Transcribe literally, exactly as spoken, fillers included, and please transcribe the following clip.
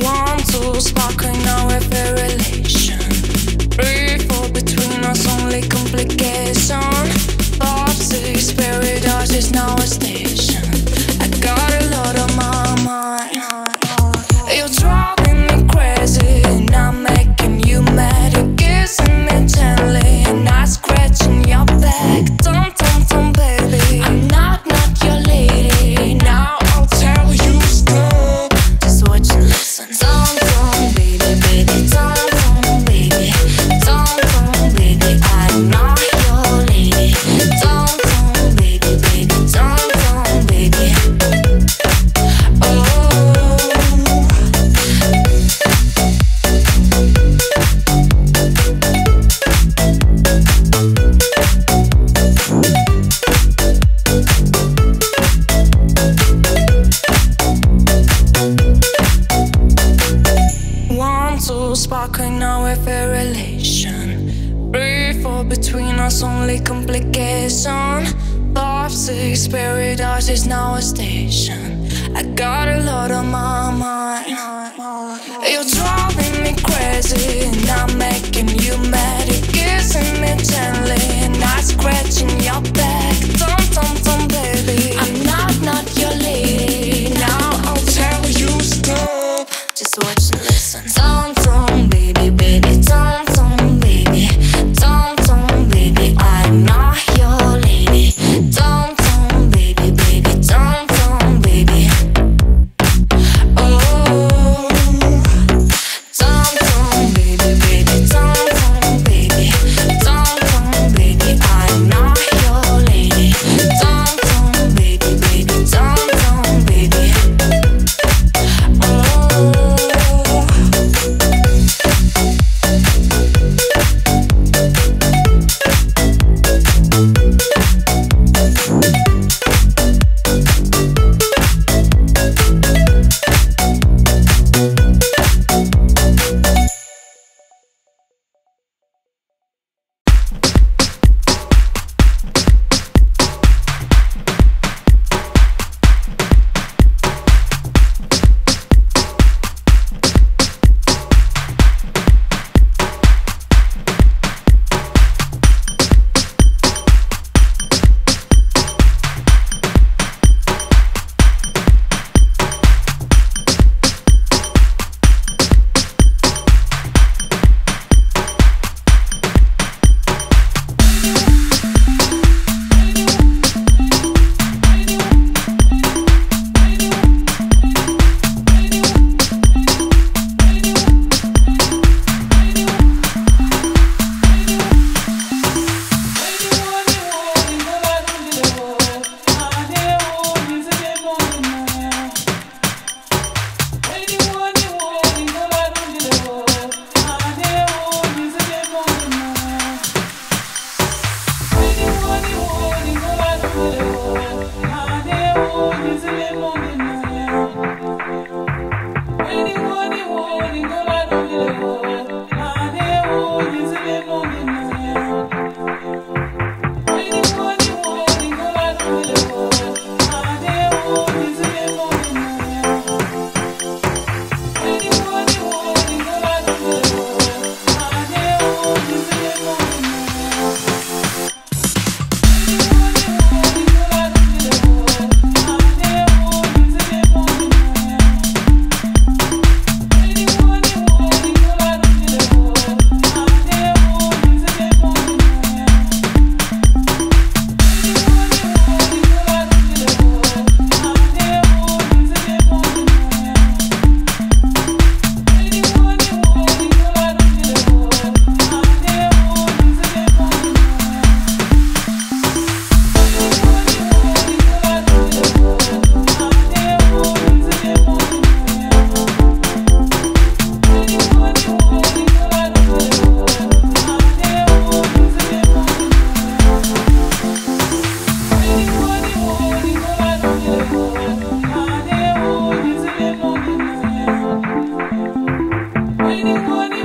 One, two, sparkling now with a relation. Three, four, between us only complication. Five, six, paradise is now a station. I got a lot on my mind. You're driving me crazy, and I'm making you mad. You're kissing me gently, and I'm scratching your back. Dum dum dum, baby, I'm not not your lady. Now I'll tell you stop. Just watch and listen. Dum dum, baby, baby, dum dum, baby, dum dum, baby, I'm not your lady. Dum dum, baby, baby, dum dum, baby. Sparkling now with a relation. Three, four, between us only complication. Five, six, paradise is now a station. I got a lot on my mind. You're driving me crazy, and I'm making you mad. You're kissing me gently, and I'm scratching your back. Dum dum dum, baby, I'm not not your lady. Now I'll tell you stop. Just watch and listen. Dum dum, baby, baby, dum dum, baby, dum dum, baby, I'm not your lady. Dum dum, baby, baby, dum dum, baby. Oh, dum dum, baby, baby, dum dum, baby, dum dum, baby, I'm not your lady. Dum dum, baby, baby, dum dum, baby. Oh. Waiting,